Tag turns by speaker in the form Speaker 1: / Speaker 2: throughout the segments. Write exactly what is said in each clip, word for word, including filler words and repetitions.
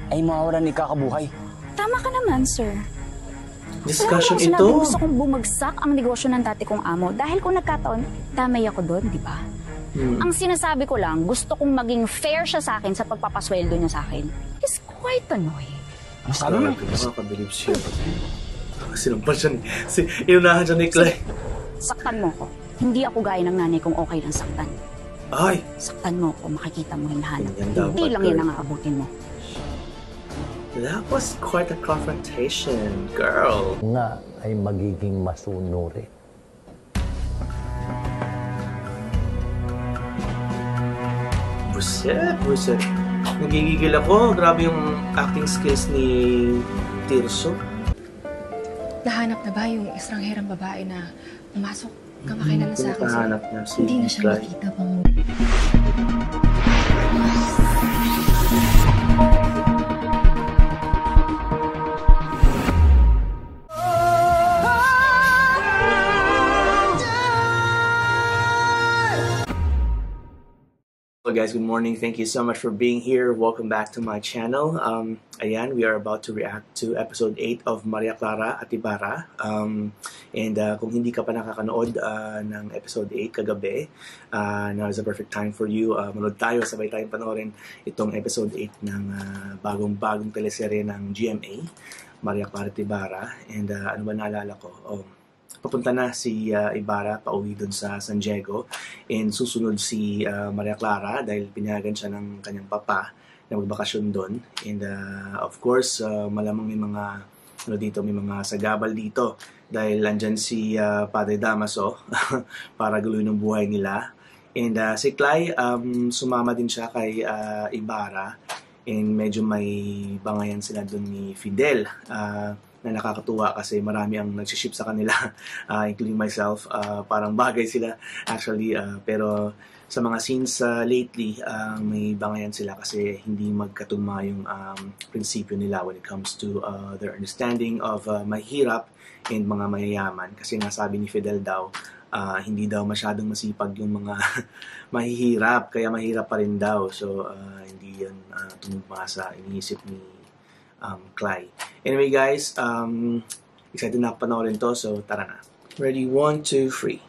Speaker 1: ay mawawalan ni kakabuhay.
Speaker 2: Tama ka naman, sir.
Speaker 3: Discussion ito.
Speaker 2: Sinabi gusto kong bumagsak ang negosyo ng dati kong amo dahil kung nagkataon, damay ako doon, di ba? Hmm. Ang sinasabi ko lang, gusto kong maging fair siya sa akin sa pagpapasweldo niya sa akin. It's quite annoying.
Speaker 3: Masabi mo? Nakakabilib siya. Sinampal siya ni... Si, inunahan siya ni Clay.
Speaker 2: Saktan mo ko. Hindi ako gaya ng nanay kong okay lang saktan.
Speaker 3: Ay!
Speaker 2: Saktan mo ko, makikita mo hinahanap.
Speaker 3: Hindi
Speaker 2: lang yan ang aabutin mo.
Speaker 3: That was quite a confrontation, girl.
Speaker 4: Nga ay magiging masunuri.
Speaker 3: Buset, buset. Nagigigil ako. Grabe yung acting skills ni Tirso.
Speaker 5: Nahanap na ba yung estrangherang babae na pumasok kamakailan na sa akin?
Speaker 3: Nahanap na si
Speaker 5: Hindi na siya makita bang...
Speaker 3: Hello guys, good morning. Thank you so much for being here. Welcome back to my channel. Um, ayan, we are about to react to episode eight of Maria Clara at Ibarra. Um, and uh, kung hindi ka pa nakakanood uh, ng episode eight kagabi, uh, now is the perfect time for you. Uh, manood tayo, sabay tayong panoorin itong episode eight ng uh, bagong-bagong teleserye ng G M A, Maria Clara at Ibarra. And uh, ano ba naalala ko? Oh, papunta na si uh, Ibarra pauwi dun sa San Diego, and susunod si uh, Maria Clara dahil pinayagan siya ng kanyang papa na magbakasyon dun. And uh, of course, uh, malamang may mga ano dito, may mga sagabal dito dahil andyan si uh, Padre Damaso para guluhin ang buhay nila. And uh, si Clay, um, sumama din siya kay uh, Ibarra, and medyo may bangayan sila dun ni Fidel. Uh, na nakakatuwa kasi marami ang nagsiship sa kanila, uh, including myself. Uh, parang bagay sila actually, uh, pero sa mga scenes uh, lately, uh, may bangayan sila kasi hindi magkatugma yung um, prinsipyo nila when it comes to uh, their understanding of uh, mahirap and mga mayayaman. Kasi nga sabi ni Fidel daw, uh, hindi daw masyadong masipag yung mga mahihirap, kaya mahirap pa rin daw. So uh, hindi yan uh, tumugma sa iniisip ni Um, Clay. Anyway guys, um, excited na ako panoorin to, so tara na. Ready, one, two, three.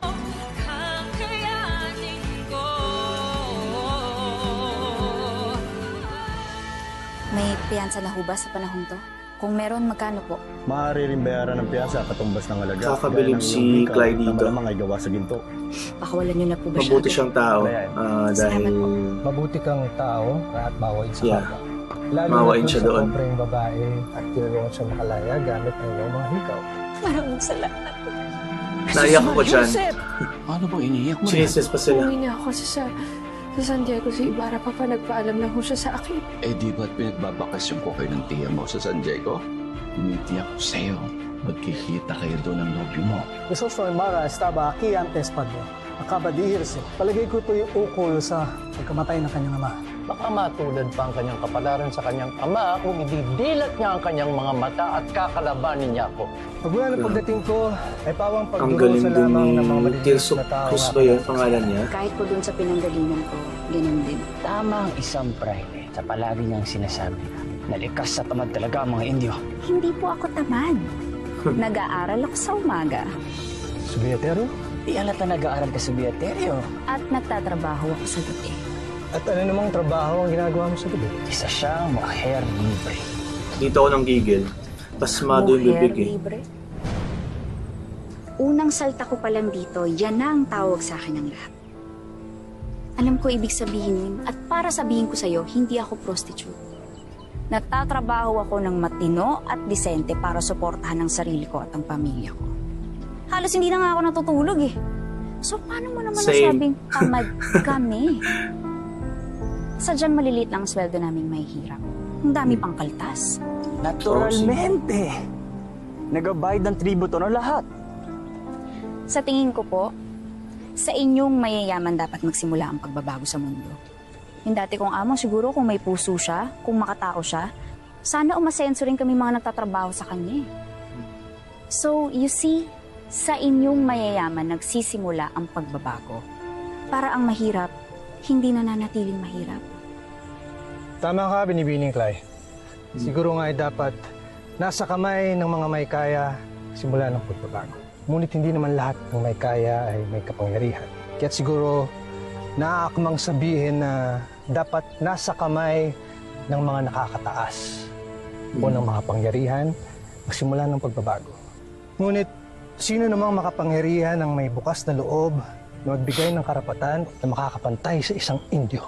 Speaker 2: May piyansa na hubas sa panahon to? Kung meron, magkano po?
Speaker 4: Maaari rin bayaran ng piyasa katumbas ng alaga.
Speaker 3: Kakabilib si Clay dito.
Speaker 4: Naman ay gawa sa ginto.
Speaker 2: Pakawalan nyo na po ba siya?
Speaker 3: Mabuti siyang tao. Uh, dahil...
Speaker 6: Mabuti kang tao at mawain sa
Speaker 3: yeah.
Speaker 6: kapwa. Lalo
Speaker 3: mawain siya doon.
Speaker 6: Lalo na babae at tinulungan siya makalaya gamit ang iyong mga hikaw.
Speaker 2: Maraming salamat.
Speaker 3: Naiyak ako dyan.
Speaker 1: Ano ba iniyak mo?
Speaker 3: Jesus pa sila.
Speaker 5: Umuwi na ako sa, sa San Diego si Ibarra pa pa nagpaalam na ho siya sa akin.
Speaker 1: Eh di ba't pinagbabakasyon ko kayo ng tiya mo sa San Diego? Tinitiyak ko sa'yo. Magkikita kayo doon ng nobyo mo.
Speaker 6: Jesús no Ibarra estaba aquí antes, Padre. Acaba de irse. Palagay ko ito yung ukol sa pagkamatay ng kanyang ama.
Speaker 4: Baka matulad pa ang kanyang kapalaran sa kanyang ama kung ididilat niya ang kanyang mga mata at kakalabanin niya ako.
Speaker 6: Pagmula na pagdating ko, ay pawang
Speaker 3: ang
Speaker 6: pagduro
Speaker 3: galing
Speaker 6: sa lamang
Speaker 3: din
Speaker 6: ng mga
Speaker 3: ni
Speaker 6: maliliit
Speaker 3: Tirso
Speaker 6: na tao.
Speaker 3: Cruz ba yun, pangalan niya?
Speaker 2: Kahit po dun sa pinanggalingan ko, ganun din.
Speaker 1: Tama ang isang pride sa palagi niyang sinasabi na likas sa tamad talaga ang mga Indio.
Speaker 2: Hindi po ako tamad. Nag-aaral ako sa umaga.
Speaker 6: Subiatero?
Speaker 1: Di alata nag-aaral ka sa Beaterio.
Speaker 2: At nagtatrabaho ako sa gabi.
Speaker 6: At ano namang trabaho ang ginagawa mo sa gabi?
Speaker 1: Isa siyang mujer libre.
Speaker 3: Dito ako ng gigil. Pasmado yung bibig eh.
Speaker 2: Libre. Unang salta ko pa lang dito, yan na ang tawag sa akin ng lahat. Alam ko ibig sabihin yun, at para sabihin ko sa'yo, hindi ako prostitute. Nagtatrabaho ako ng matino at disente para suportahan ang sarili ko at ang pamilya ko. Halos hindi na nga ako natutulog eh. So paano mo naman
Speaker 3: Same.
Speaker 2: nasabing tamad kami? Sadyang maliliit lang ang sweldo naming mahihirap. Ang dami pang kaltas.
Speaker 1: Naturalmente! Nagabayad ng tributo ng lahat.
Speaker 2: Sa tingin ko po, sa inyong mayayaman dapat magsimula ang pagbabago sa mundo. Yung dati kong amo, siguro kung may puso siya, kung makatao siya, sana umasenso rin kami mga nagtatrabaho sa kanya. So, you see, sa inyong mayayaman nagsisimula ang pagbabago. Para ang mahirap, hindi na nanatiling mahirap.
Speaker 6: Tama ka, Binibining Clay.
Speaker 4: Siguro nga ay dapat nasa kamay ng mga may kaya simula ng pagbabago. Ngunit hindi naman lahat ng may kaya ay may kapangyarihan. Kaya't siguro naaakmang sabihin na dapat nasa kamay ng mga nakakataas o ng mga pangyarihan magsimula ng pagbabago. Ngunit sino namang makapangyarihan ang may bukas na loob na magbigay ng karapatan na makakapantay sa isang Indio?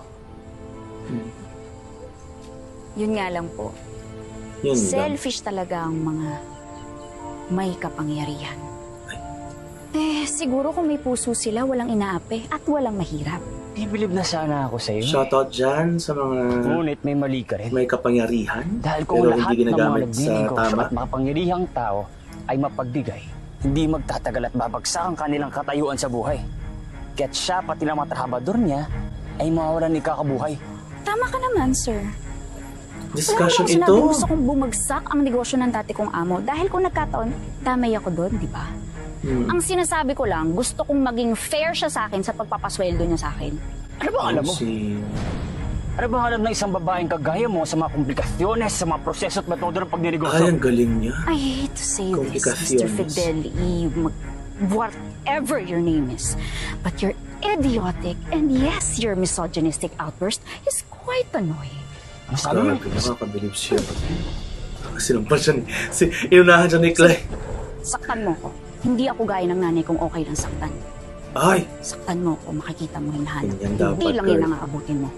Speaker 2: Yun nga lang po.
Speaker 3: Yun lang.
Speaker 2: Selfish talaga ang mga may kapangyarihan. Eh, siguro kung may puso sila, walang inaapi at walang mahirap.
Speaker 7: Bibilib na sana ako sa'yo.
Speaker 3: Shoutout dyan sa mga
Speaker 7: Ngunit may mali ka rin.
Speaker 3: may kapangyarihan.
Speaker 7: Dahil kung
Speaker 3: pero
Speaker 7: lahat
Speaker 3: hindi
Speaker 7: ng mga
Speaker 3: ginagamit sa
Speaker 7: nagninegosyo
Speaker 3: tama.
Speaker 7: at makapangyarihang tao ay mapagbigay, hindi magtatagal at babagsak ang kanilang katayuan sa buhay. Kaya't siya pati ng mga trabador niya ay mawawalan ni kakabuhay.
Speaker 2: Tama ka naman, sir.
Speaker 3: Discussion
Speaker 2: Wala
Speaker 3: ito.
Speaker 2: naman gusto kong bumagsak ang negosyo ng dati kong amo dahil kung nagkataon, damay ako doon, di ba?
Speaker 3: Hmm.
Speaker 2: Ang sinasabi ko lang, gusto kong maging fair siya sa akin sa pagpapasweldo niya sa akin.
Speaker 7: Ano bang alam mo?
Speaker 3: Si...
Speaker 7: Ano bang alam ng isang babaeng kagaya mo sa mga komplikasyones, sa mga proseso at metodo ng pagninegosyo?
Speaker 3: Ay, ang galing niya.
Speaker 2: I hate to say this, Mister
Speaker 3: Komplikasyones.
Speaker 2: Fidel E. Mag- whatever your name is. But your idiotic and yes, your misogynistic outburst is quite annoying.
Speaker 7: Ano sabi mo?
Speaker 3: Grabe, nakakabilib siya. Sinampal siya ni... Si, inunahan siya ni Clay.
Speaker 2: Saktan mo ko. Hindi ako gaya ng nanay kong okay lang saktan.
Speaker 3: Ay!
Speaker 2: Saktan mo ko, makikita mo hinahanap.
Speaker 3: Ganyan dapat,
Speaker 2: Hindi lang
Speaker 3: girl.
Speaker 2: yan ang aabutin mo.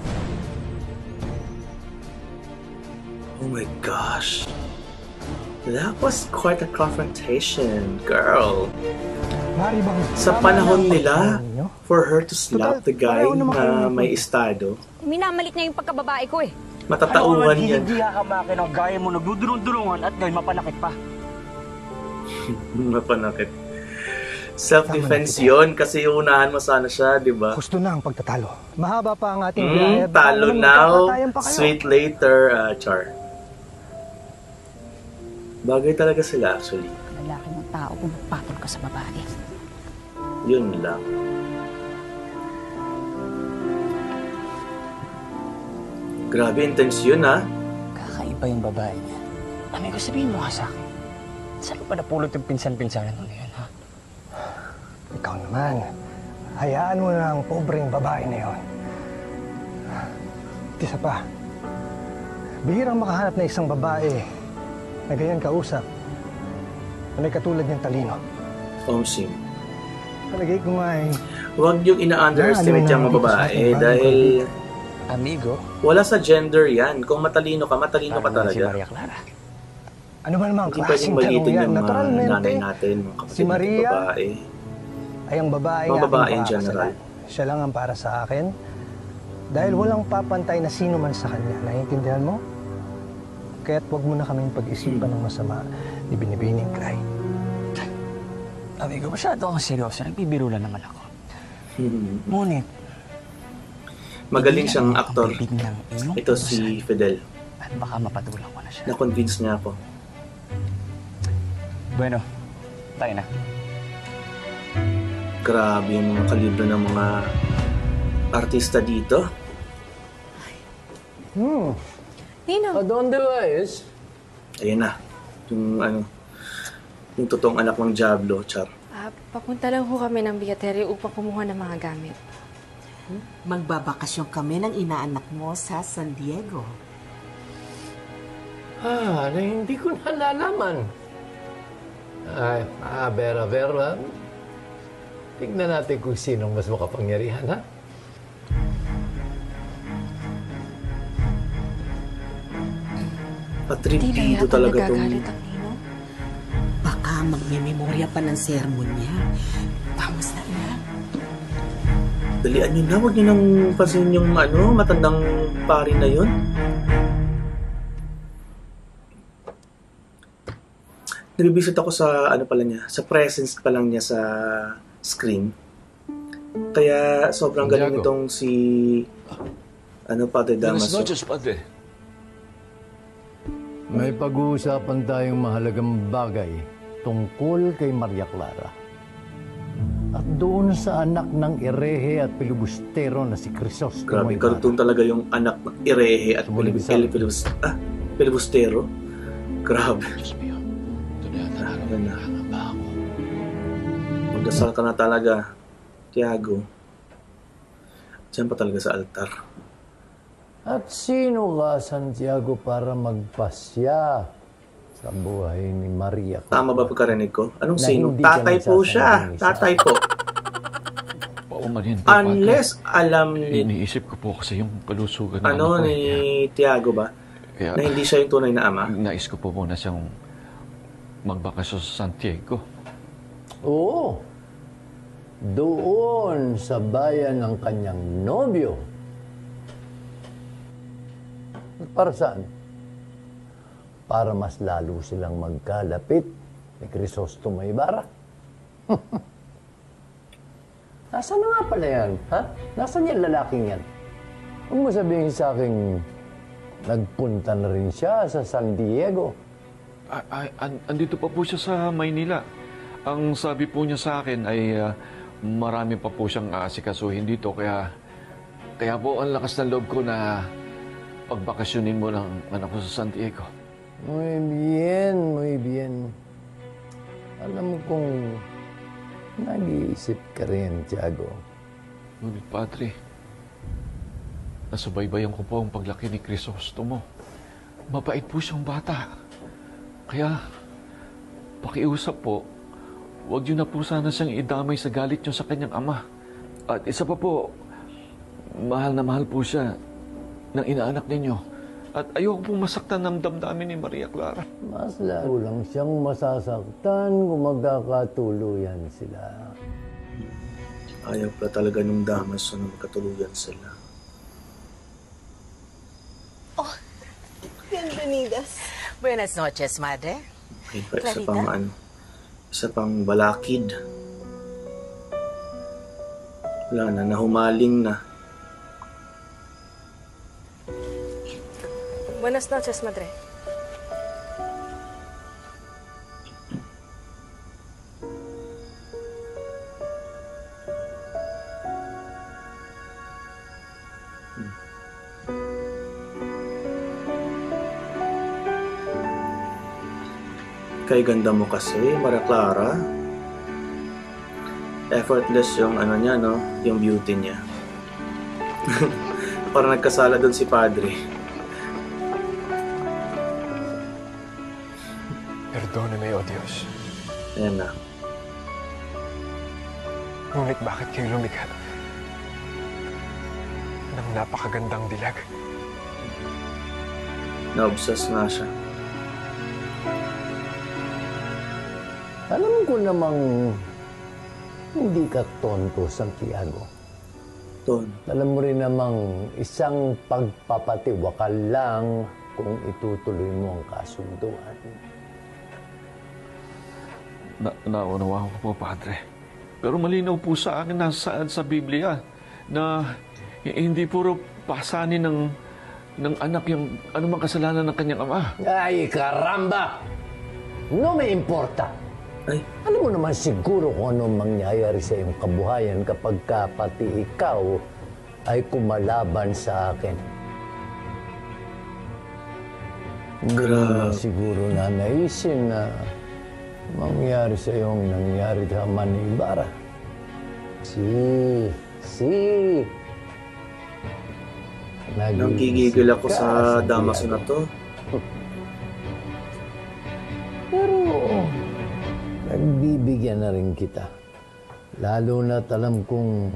Speaker 3: Oh my gosh. That was quite a confrontation, girl.
Speaker 4: Mari bang
Speaker 3: Sa
Speaker 4: tama
Speaker 3: panahon
Speaker 4: na ang
Speaker 3: nila,
Speaker 4: pagkain ninyo?
Speaker 3: for her to slap the guy
Speaker 4: pareho naman kayo
Speaker 3: na
Speaker 4: ng
Speaker 3: may
Speaker 4: punto.
Speaker 3: estado,
Speaker 2: Minamalit niya yung pagkababae ko eh.
Speaker 3: matatauhan
Speaker 7: Ano,
Speaker 3: yan.
Speaker 7: hindi hakamakin ang gaya mo nagdudulong-dulungan at ngayon mapanakit pa.
Speaker 3: Mapanakit. Self-defense yun kasi unahan mo sana siya, di ba?
Speaker 4: Gusto na ang pagtatalo. Mahaba pa ang ating
Speaker 3: Mm,
Speaker 4: biyahe. Baka
Speaker 3: talo
Speaker 4: naman
Speaker 3: now,
Speaker 4: magkakatayan pa kayo.
Speaker 3: sweet later, uh, Char. Bagay talaga sila actually.
Speaker 2: Lalaki ng tao kung magpatol ka sa babae.
Speaker 3: Yun lang. Grabe, intense yun ha.
Speaker 7: Kakaiba yung babae niya. Amigo, sabihin mo nga sa akin. Saan pa napulot yung pinsan-pinsanan mo ngayon, ha?
Speaker 4: Ikaw naman, hayaan mo na ang pobreng babae na yun. At isa pa, bihirang makahanap na isang babae na ganyan kausap, na may katulad niyang talino.
Speaker 3: Omsim.
Speaker 4: Palagay ko nga eh,
Speaker 3: Huwag yung ina-underestimate
Speaker 4: Na, ano
Speaker 3: yung mga
Speaker 4: na,
Speaker 3: babae
Speaker 4: sa ating
Speaker 3: dahil
Speaker 7: Amigo,
Speaker 3: wala sa gender yan. Kung matalino ka, matalino ka
Speaker 7: parang si
Speaker 3: talaga.
Speaker 7: Maria Clara.
Speaker 4: ano ba namang
Speaker 3: Hindi pwedeng
Speaker 4: klaseng tanong
Speaker 3: malitin
Speaker 4: yan?
Speaker 3: yung mga
Speaker 4: Naturalmente,
Speaker 3: nanay natin, mga kapatid
Speaker 4: si
Speaker 3: nating
Speaker 4: Maria,
Speaker 3: babae.
Speaker 4: ay ang babae
Speaker 3: Mga
Speaker 4: nga
Speaker 3: babae in
Speaker 4: aking
Speaker 3: general.
Speaker 4: pakakasalan. Siya lang ang para sa akin. Dahil walang papantay na sino man sa kanya. Naiintindihan mo? Kaya't huwag mo na kaming pag-isipan ng masama ni Binibining Clay.
Speaker 7: Amigo, masyado akong seryoso. Nagbibiro lang naman ako.
Speaker 3: Hmm.
Speaker 7: Ngunit,
Speaker 3: Magaling
Speaker 7: hindi
Speaker 3: siyang
Speaker 7: lang ako
Speaker 3: aktor.
Speaker 7: bibig ng iyong
Speaker 3: Ito si
Speaker 7: puso.
Speaker 3: Fidel.
Speaker 7: At baka mapatulang ko na siya.
Speaker 3: Na-convince niya ako.
Speaker 7: Bueno, tayo na.
Speaker 3: Grabe yung mga kalibro ng mga artista dito.
Speaker 4: Hmm.
Speaker 5: Nino,
Speaker 4: Adonde es?
Speaker 3: Ayan na. Yung ano, yung totoong anak ng Diablo, Char.
Speaker 5: ah, papunta lang ho kami ng biyatere upang kumuha ng mga gamit.
Speaker 8: Magbabakasyon kami ng inaanak mo sa San Diego.
Speaker 9: Ah, na hindi ko nalalaman. Ay, ah, Vera Vera. Tignan natin kung sinong mas makapangyarihan, ha?
Speaker 5: Hindi na
Speaker 3: Patripido
Speaker 5: yata
Speaker 3: talaga tong...
Speaker 5: nagagalit ang Nino.
Speaker 8: Baka magmememorya pa ng sermon niya. Tamos na yan.
Speaker 3: Dalian nyo na, huwag nyo nang pasin yung ano, matandang pari na yun. Nag-visit ako sa ano pala niya, sa presence pa lang niya sa screen. Kaya sobrang galing
Speaker 9: Santiago.
Speaker 3: itong si ano Padre
Speaker 10: Buenas
Speaker 3: Damaso.
Speaker 10: noches, padre.
Speaker 9: May pag-uusapan tayong mahalagang bagay tungkol kay Maria Clara. At doon sa anak ng erehe at pilibustero na si Crisostomo
Speaker 3: Grabe,
Speaker 9: Ibarra.
Speaker 3: karton talaga yung anak ng Irehe at
Speaker 9: Sumunod
Speaker 3: Pilibus.
Speaker 9: sa akin.
Speaker 3: Pilibus. Ah, Pilibustero. Grabe.
Speaker 1: Diyos mio. Ito na yata
Speaker 3: Grabe
Speaker 1: na.
Speaker 3: na.
Speaker 1: Nangangamba ako.
Speaker 3: Magdasal ka na talaga, Tiago. Diyan pa talaga sa altar.
Speaker 9: At sino ka, Santiago, para magpasya sa buhay ni Maria?
Speaker 3: Tama ba pagkarinig ko? Anong
Speaker 9: Na
Speaker 3: sino?
Speaker 9: hindi ka
Speaker 3: Tatay po siya.
Speaker 9: nagsasabi sa-
Speaker 3: Tatay po.
Speaker 1: Paumanin po,
Speaker 3: Unless alam
Speaker 1: Padre.
Speaker 3: ni,
Speaker 1: Iniisip ko po kasi yung kalusugan ng
Speaker 3: ano,
Speaker 1: anak ko.
Speaker 3: ni Tiago ba?
Speaker 1: Kaya,
Speaker 3: Na hindi siya yung tunay na ama?
Speaker 1: nais ko po muna siyang magbakasyon sa Santiago.
Speaker 9: Oo. Doon sa bayan ng kanyang nobyo. Para saan? Para mas lalo silang magkalapit ni Crisostomo Ibarra. Nasaan na nga pala yan? Ha? Nasaan yung lalaking yan? Huwag mo sabihin sa akin, nagpunta na rin siya sa San Diego.
Speaker 1: Ay, ay, an- andito pa po siya sa Maynila. Ang sabi po niya sa akin ay ah, marami pa po siyang aasikasuhin dito. Kaya, kaya po ang lakas ng loob ko na pagbakasyonin mo ng anak ko sa San Diego.
Speaker 9: Muy bien, muy bien. Alam mo kung nag-iisip ka rin, Tiago.
Speaker 1: Ngunit, Padre, nasubaybayan ko po ang paglaki ni Crisostomo. Mabait po siyang bata. Kaya, pakiusap po, huwag niyo na po sana siyang idamay sa galit niyo sa kanyang ama. At isa pa po, mahal na mahal po siya ng inaanak ninyo. At ayoko pong masaktan ng damdamin ni Maria Clara.
Speaker 9: Mas lalo lang siyang masasaktan kung magkakatuluyan sila.
Speaker 3: Ayaw pala talaga nung damas na magkatuluyan sila.
Speaker 10: Oh, bienvenidas. Buenas noches, madre.
Speaker 3: Okay, pa, isa
Speaker 10: Clarita?
Speaker 3: pang ano, isa pang balakid. Wala na, nahumaling na.
Speaker 10: Buenas noches, madre.
Speaker 3: Kay ganda mo kasi, Maria Clara. Effortless yung ano niya, no? Yung beauty niya. Parang nagkasala doon si Padre.
Speaker 4: Perdóname, oh Diyos.
Speaker 3: Ayan na.
Speaker 4: Ngunit bakit kayo lumikha ng napakagandang dilag?
Speaker 3: Na-obsess nga siya.
Speaker 9: Alam ko namang hindi ka tonto, Santiago.
Speaker 3: Ton.
Speaker 9: Alam mo rin namang isang pagpapatiwakal lang kung itutuloy mo ang kasunduan.
Speaker 1: Na naunawaan ko po, Padre. Pero malinaw po sa akin na saan sa Biblia na hindi puro pasanin ng, ng anak yung anumang kasalanan ng kanyang ama.
Speaker 9: Ay, karamba! No me importa.
Speaker 3: Ay.
Speaker 9: Alam mo naman siguro kung anong mangyayari sa iyong kabuhayan kapag ka pati ikaw ay kumalaban sa akin. Hindi mo naman siguro na naisin na mangyari sa iyong nangyari sa ama ni Ibarra. Si, si.
Speaker 3: Nanggigigil ako sa damas na to.
Speaker 9: Pero, nagbibigyan na rin kita. Lalo na't alam kong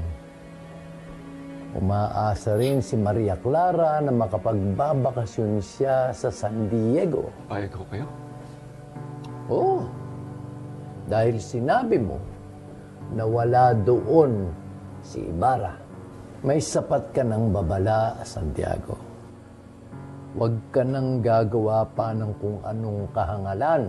Speaker 9: umaasa rin si Maria Clara na makapagbabakasyon siya sa San Diego.
Speaker 1: Payag ko kayo?
Speaker 9: Oo. Dahil sinabi mo na wala doon si Ibarra. May sapat ka ng babala, Santiago. Huwag ka nang gagawa pa ng kung anong kahangalan.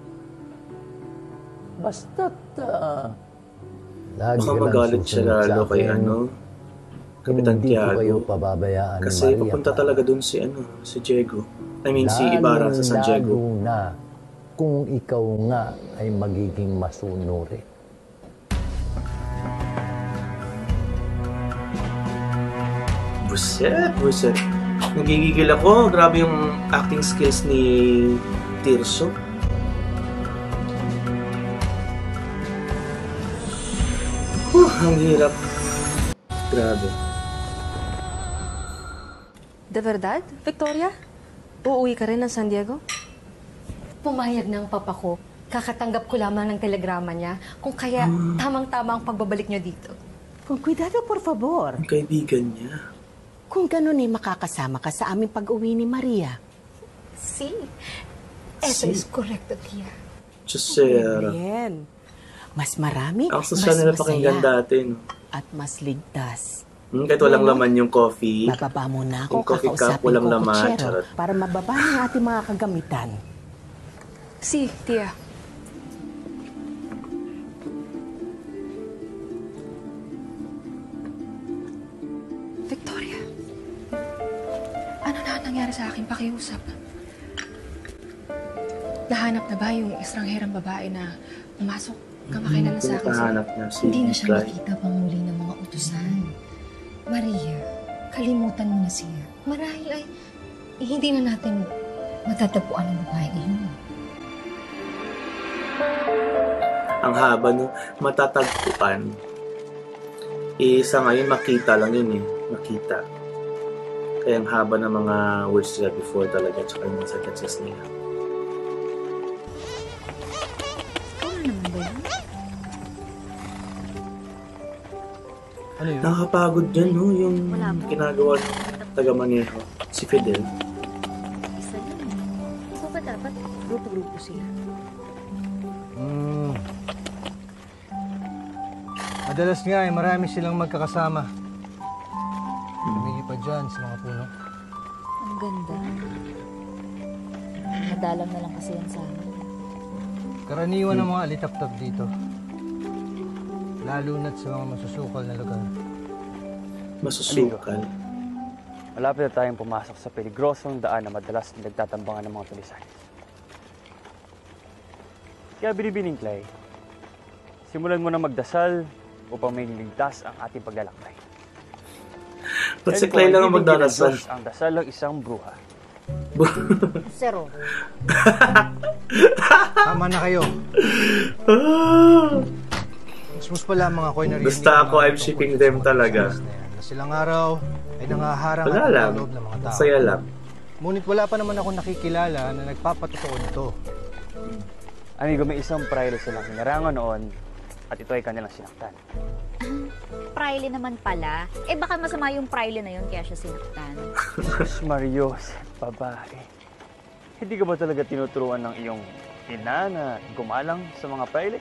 Speaker 9: Basta't, uh, lagi
Speaker 3: Baka
Speaker 9: ka lang
Speaker 3: magalit siya
Speaker 9: susunod sa
Speaker 3: lalo kay
Speaker 9: akin.
Speaker 3: ano, Kapitan
Speaker 9: Hindi ko kayo
Speaker 3: Tiago.
Speaker 9: pababayaan ni
Speaker 3: Kasi
Speaker 9: Maria
Speaker 3: papunta
Speaker 9: Clara.
Speaker 3: talaga dun si ano, si Diego. I mean, si Ibarra sa San Diego.
Speaker 9: Lalo na kung ikaw nga ay magiging masunuri.
Speaker 3: Buset, buset. Nagigigil ako. Grabe yung acting skills ni Tirso. Huh, ang hirap. Grabe.
Speaker 10: De verdad, Victoria? Uuwi ka rin ng San Diego?
Speaker 11: Pumayag na ang papa ko. Kakatanggap ko lamang ng telegrama niya kung kaya
Speaker 3: Hmm.
Speaker 11: tamang-tama ang pagbabalik niyo dito.
Speaker 8: Con cuidado, por favor.
Speaker 3: Ang kaibigan niya.
Speaker 8: Kung ganun eh, makakasama ka sa aming pag-uwi ni Maria.
Speaker 11: Si. Eso
Speaker 3: Si.
Speaker 11: es correcto, tia.
Speaker 3: Chusera.
Speaker 8: Bien. Mas marami,
Speaker 3: Ang
Speaker 8: mas
Speaker 3: social nila pakinggan
Speaker 8: masaya,
Speaker 3: dati, no?
Speaker 8: at mas ligtas.
Speaker 3: Hmm, kahit walang
Speaker 8: Ano?
Speaker 3: laman yung coffee.
Speaker 8: Bababa muna ako,
Speaker 3: Yung coffee cup,
Speaker 8: kakausapin
Speaker 3: walang
Speaker 8: ko
Speaker 3: laman.
Speaker 8: kutsero
Speaker 3: Charot.
Speaker 8: para mababa ng ating mga kagamitan.
Speaker 10: Si, tia.
Speaker 5: Victoria, ano na ang nangyari sa aking pakiusap? Nahanap na ba yung estrangherang babae na pumasok kamakailan sa akin?
Speaker 3: Pinahanap niya si
Speaker 12: Hindi na siya
Speaker 3: Clara.
Speaker 12: makita pang muli ng mga utusan. Maria, kalimutan mo na siya. Marahil ay eh, hindi na natin matatagpuan ang babae yun.
Speaker 3: Ang haba, no? Matatagpuan. Isa ngayon, makita lang yun eh. Makita. Kaya ang haba ng mga words nila before talaga, tsaka yung mga sentences nila.
Speaker 2: Ano naman ba yun?
Speaker 4: Ano yun?
Speaker 3: Nakakapagod dyan, no? Yung
Speaker 2: Wala po.
Speaker 3: ginagawa ng taga-maneho. Si Fidel.
Speaker 2: Isa yun. So ba dapat grupo-grupo sila?
Speaker 4: Hmm. Madalas nga eh, marami silang magkakasama. Lumilipad dyan sa mga puno.
Speaker 2: Ang ganda. Madalang na lang kasi yan sa amin.
Speaker 4: Karaniwan ng mga alitap-tap dito. Lalo na't sa mga masusukal na lugar.
Speaker 3: Masusukal.
Speaker 7: Malapit na tayong pumasok sa peligrosong daan na madalas nagtatambangan ng mga tulisan. Kaya binibining Clay, simulan mo na magdasal upang may ligtas ang ating paglalakbay.
Speaker 3: Ba't si Clay lang ang magdadasal?
Speaker 7: Ang dasal ng isang bruha.
Speaker 2: Zero.
Speaker 4: Tama na kayo. Mas pala mga ko'y narinig.
Speaker 3: Basta ako, I'm shipping them talaga.
Speaker 4: Na silang araw ay nangaharang
Speaker 3: Wala
Speaker 4: at
Speaker 3: lang.
Speaker 4: loob ng mga tao.
Speaker 3: Masaya lang.
Speaker 4: Ngunit wala pa naman ako nakikilala na nagpapatotoo nito.
Speaker 7: Amigo, may isang prayer silang hinarangan noon at ito ay kanilang sinaktan.
Speaker 2: Praile naman pala. Eh baka masama yung praile na yun kaya siya sinaktan.
Speaker 7: Diyos Marios, babae. Hindi ka ba talaga tinuturuan ng iyong ina na gumalang sa mga praile?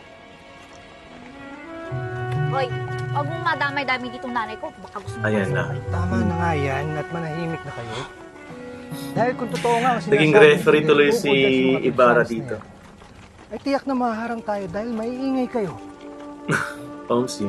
Speaker 2: Hoy, huwag mong madamay-dami ditong nanay ko. Baka gusto mo
Speaker 3: Ayan na.
Speaker 4: Tama na nga yan at manahimik na kayo. Dahil kung totoo nga ang
Speaker 3: Naging
Speaker 4: sinasabi
Speaker 3: referee
Speaker 4: ni
Speaker 3: tuloy
Speaker 4: Fidel,
Speaker 3: si
Speaker 4: bukod dyan sa mga
Speaker 3: Ibarra
Speaker 4: tulisanes na
Speaker 3: dito.
Speaker 4: yan, ay tiyak na maharang tayo dahil maiingay kayo.
Speaker 3: Pausim.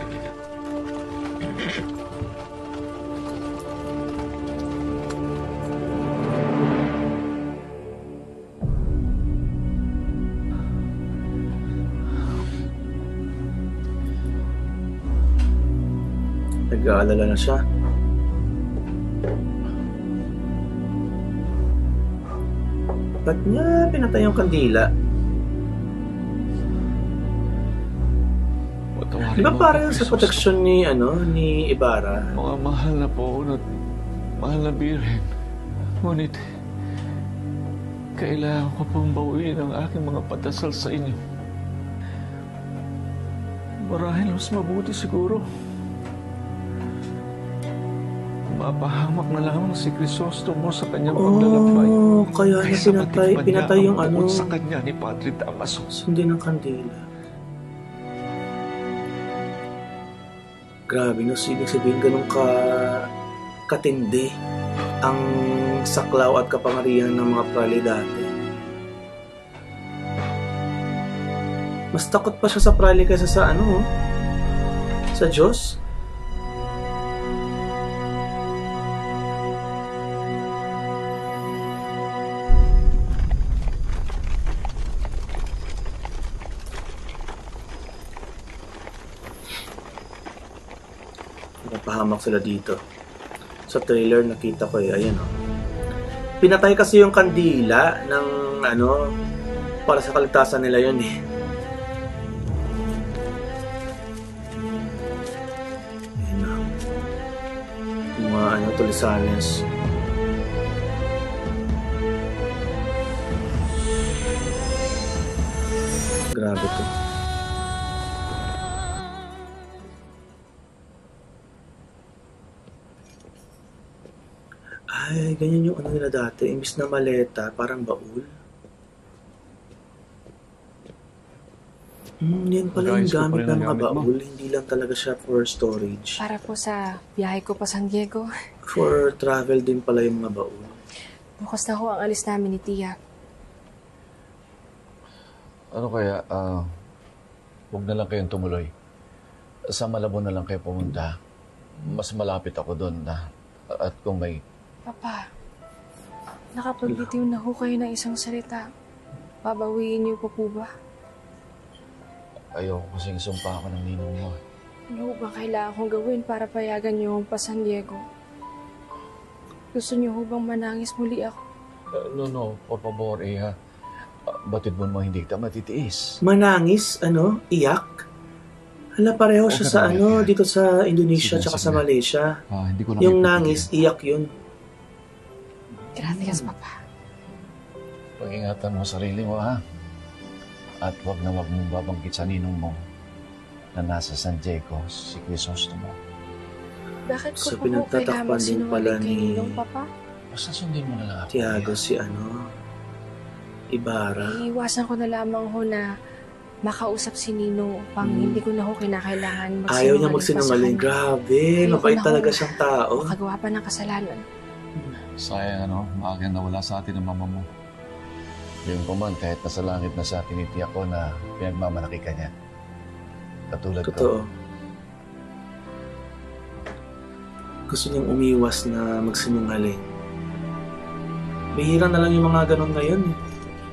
Speaker 3: Nag-aalala na siya. Ba't niya pinatay yung kandila?
Speaker 1: Patawarin
Speaker 3: Di ba
Speaker 1: mo
Speaker 3: parang
Speaker 1: ako,
Speaker 3: sa
Speaker 1: Jesus.
Speaker 3: proteksyon ni, ano, ni Ibarra?
Speaker 1: Mga mahal na po at mahal na birin. Ngunit, kailangan ko pong bawiin ang aking mga padasal sa inyo. Marahil mas mabuti siguro. Mapahamak na lamang si Crisostomo sa kanyang paglalakbay.
Speaker 3: Oh, kaya niya
Speaker 1: Kaysa
Speaker 3: pinatay,
Speaker 1: matikman
Speaker 3: pinatay
Speaker 1: niya
Speaker 3: yung
Speaker 1: ang
Speaker 3: ano.
Speaker 1: bukod sa kanya ni Padre Damaso.
Speaker 3: Sundin ng kandila. Grabe, no? So, ibig sabihin, ganun ka katindi ang saklaw at kapangyarihan ng mga prali dati. Mas takot pa siya sa prali kaysa sa ano, oh? Sa Diyos. Napahamak sila dito. Sa trailer nakita ko eh, ayan o. Pinatay kasi yung kandila ng ano, para sa kaligtasan nila yun eh. Ayan na. Yung mga ano, tulisanes. Grabe to. Ay, ganyan yung ano nila dati. Imbis na maleta, parang baul. Hmm, yan pala yung gamit ng mga baul. Hindi lang talaga siya for storage.
Speaker 5: Para po sa biyahe ko pa San Diego.
Speaker 3: For travel din pala yung mga baul.
Speaker 5: Bukas na ho ang alis namin ni Tia.
Speaker 1: Ano kaya, ah, huwag na lang kayong tumuloy. Sa Malabon na lang kayo pumunta. Mas malapit ako doon na. At kung may...
Speaker 5: Papa, nakapagbitiw na ho kayo ng isang salita. Babawiin niyo pa po ba?
Speaker 1: Ayoko kasing sumpa ako ng ninong mo.
Speaker 5: Ano ba kailangan kong gawin para payagan niyo akong pa San Diego? Gusto niyo ho bang manangis muli ako?
Speaker 1: Uh, no, no. Por favor, Iha. Uh, batid mo mo hindi kita matitiis.
Speaker 3: Manangis? Ano? Iyak? Hala, pareho siya sa ano, dito sa Indonesia at sa Malaysia.
Speaker 1: Ah, hindi ko
Speaker 3: yung nangis, iyak yun.
Speaker 5: Gracias, Papa.
Speaker 1: Pag-ingatan mo sarili mo, ha? At wag na wag mong babanggit sa ninong mo na nasa San Diego si Crisostomo.
Speaker 5: Bakit ko
Speaker 3: So,
Speaker 5: po po kailangan
Speaker 3: pinagtatakpan din pala
Speaker 5: magsinungaling kay
Speaker 3: ni
Speaker 5: Ninong, Papa?
Speaker 1: Basta sundin mo na lang ako.
Speaker 3: Tiago si ano, Ibarra.
Speaker 5: Iiwasan ko na lamang ho na makausap si Nino upang
Speaker 3: Hmm.
Speaker 5: hindi ko na ho kinakailangan magsinungaling
Speaker 3: Ayaw niya
Speaker 5: pa sa
Speaker 3: magsinungaling.
Speaker 5: kanya.
Speaker 3: Grabe,
Speaker 5: Ayoko
Speaker 3: mabait
Speaker 5: na
Speaker 3: talaga
Speaker 5: ho
Speaker 3: siyang tao.
Speaker 5: makagawa pa ng kasalanan.
Speaker 1: Sayang ano, maaga na wala sa atin ang mama mo. Yung paman, kahit nasa langit na siya, tinitiyak ko na pinagmamalaki ka niya. Katulad
Speaker 3: Totoo.
Speaker 1: ko.
Speaker 3: Gusto niyang umiwas na magsinungaling. Bihira na lang yung mga ganon ngayon. eh.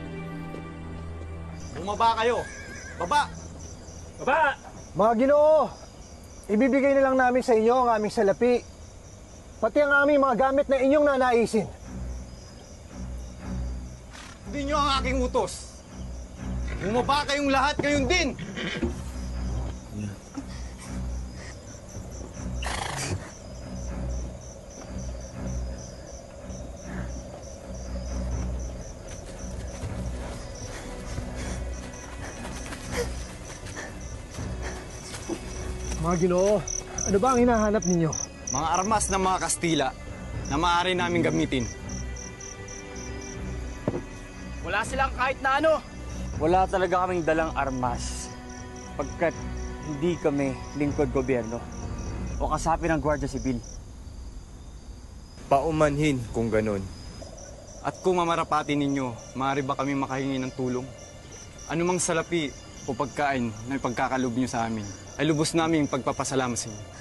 Speaker 13: Bumaba kayo! Baba! Baba!
Speaker 4: Mga Ginoo, ibibigay na lang namin sa inyo ang aming salapi, pati ang aming mga gamit na inyong nanaisin.
Speaker 13: Hindi nyo ang aking utos. Bumaba kayong lahat, kayong din!
Speaker 4: Mga Ginoo, ano ba ang hinahanap ninyo?
Speaker 13: Mga armas ng mga Kastila na maaari namin gamitin.
Speaker 7: Wala silang kahit na ano. Wala talaga kaming dalang armas. Pagkat hindi kami lingkod gobyerno o kasapi ng Gwardiya Sibil.
Speaker 13: Paumanhin kung ganun. At kung mamarapatin ninyo, maaari ba kami makahingi ng tulong? Anumang salapi o pagkain na pagkakalob nyo sa amin, ay lubos namin pagpapasalamat sa inyo.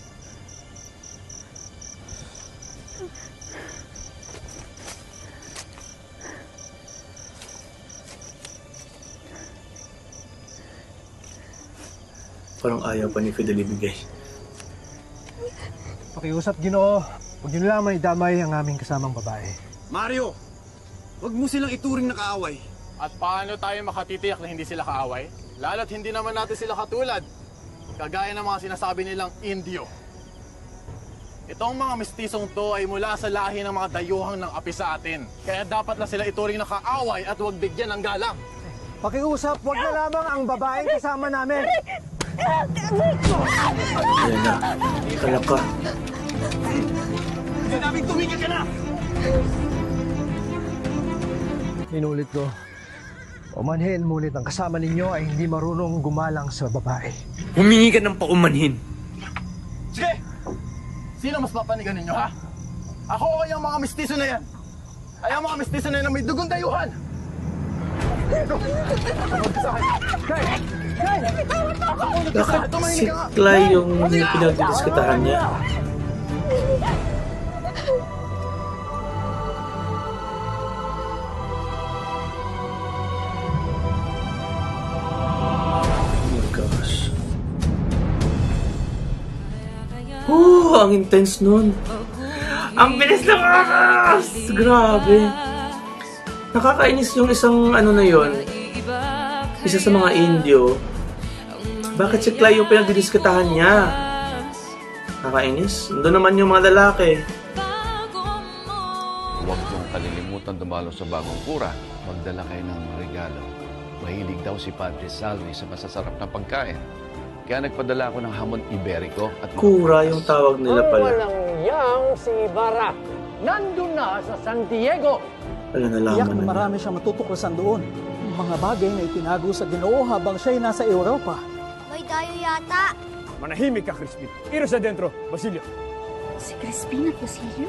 Speaker 3: Parang ayaw pa ni Fidel ibigay.
Speaker 4: Pakiusap, Ginoo. Huwag niyo lamang idamay ang aming kasamang babae.
Speaker 13: Mario! Huwag mo silang ituring na kaaway.
Speaker 14: At paano tayo makatitiyak na hindi sila kaaway? Lalo't hindi naman natin sila katulad. Kagaya ng mga sinasabi nilang Indio. Itong mga mestisong to ay mula sa lahi ng mga dayuhang ng api sa atin. Kaya dapat na sila ituring na kaaway at huwag bigyan ng galang.
Speaker 4: Pakiusap, huwag na lamang ang babaeng kasama namin.
Speaker 3: Ayan na. Kalap ka.
Speaker 13: Sinabing tumigil ka na!
Speaker 4: Inulit ko. Umanhin, ngunit ang kasama ninyo ay hindi marunong gumalang sa babae.
Speaker 13: Humingi ka ng paumanhin.
Speaker 14: Sige! Sino mas papanigan ninyo, ha? Ako o yung mga mestizo na yan? Ay ang mga mestizo na yan na may dugong dayuhan!
Speaker 3: Bakit si Clay yung pinagdidiskatahan niya? Oh, ang intense nun. Ang bilis ng oras! Grabe. Nakakainis yung isang ano na yon. Isa sa mga Indio. Bakit si Clara yung pinagdidiskatahan niya? Nakakainis. Doon naman yung mga lalaki.
Speaker 1: Huwag mong kalilimutan dumalo sa bagong kura. Magdala kayo ng regalo. Mahilig daw si Padre Salvi sa masasarap na pagkain. Kaya nagpadala ako ng hamon Iberico at...
Speaker 3: Kura yung tawag nila pala.
Speaker 9: Ang walang yang si Ibarra. Nandun na sa San Diego.
Speaker 3: Wala nalaman
Speaker 6: Tiyak na
Speaker 3: na.
Speaker 6: marami siyang matutuklasan doon. Mga bagay na itinago sa Ginoo habang siya'y nasa Europa.
Speaker 15: May dayo yata.
Speaker 7: Manahimik ka, Crispin. Iros na dentro, Basilio.
Speaker 2: Si Crispin at Basilio?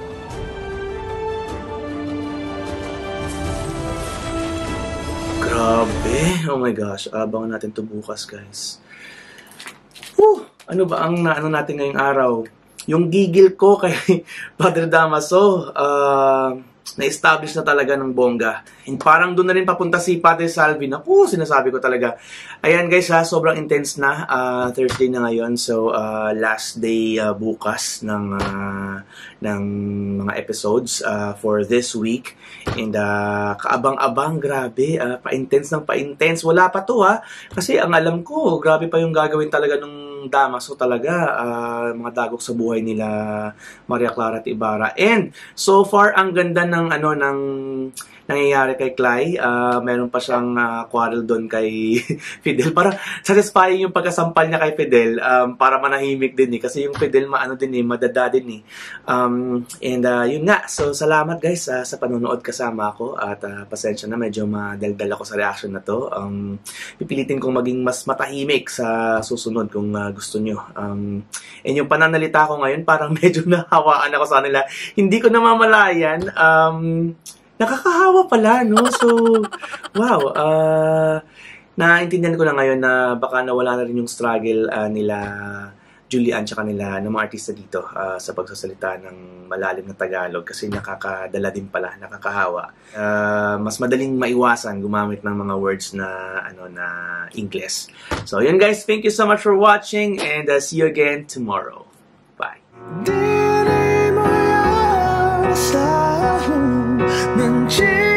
Speaker 3: Grabe. Oh my gosh. Abangan natin to bukas, guys. Whew! Ano ba ang naano natin ngayong araw? Yung gigil ko kay Padre Damaso, uh, na-establish na talaga ng bongga. And parang doon na rin papunta si Padre Salvi na, oh, sinasabi ko talaga. Ayan guys ha, sobrang intense na. Uh, Thursday na ngayon. So, uh, last day uh, bukas ng, uh, ng mga episodes uh, for this week. And uh, kaabang-abang, grabe. Uh, pa-intense ng pa-intense. Wala pa to ha. Kasi ang alam ko, grabe pa yung gagawin talaga nung Damaso talaga, uh, mga dagok sa buhay nila Maria Clara at Ibarra. And so far ang ganda ng ano ng nangyayari kay Clay. Uh, meron pa siyang uh, quarrel doon kay Fidel. Para satisfying yung pagkasampal niya kay Fidel, um, para manahimik din eh. Kasi yung Fidel maano din eh, madada din eh. Um, and uh, yun nga. So salamat guys uh, sa panonood kasama ako. At uh, pasensya na, medyo madaldal ako sa reaction na to. Um, pipilitin kong maging mas matahimik sa susunod kung uh, gusto nyo. Um, and yung pananalita ko ngayon, parang medyo nahawaan ako sa kanila. Hindi ko namamalayan. Um, nakakahawa pala, no? So, wow. Uh, naintindihan ko na ngayon na baka nawala na rin yung struggle uh, nila Julian tsaka nila ng mga artista dito uh, sa pagsasalita ng malalim na Tagalog kasi nakakadala din pala, nakakahawa. Uh, mas madaling maiwasan gumamit ng mga words na ano na English. So, yun guys. Thank you so much for watching and uh, see you again tomorrow. Bye.
Speaker 16: Di mo yan sa ng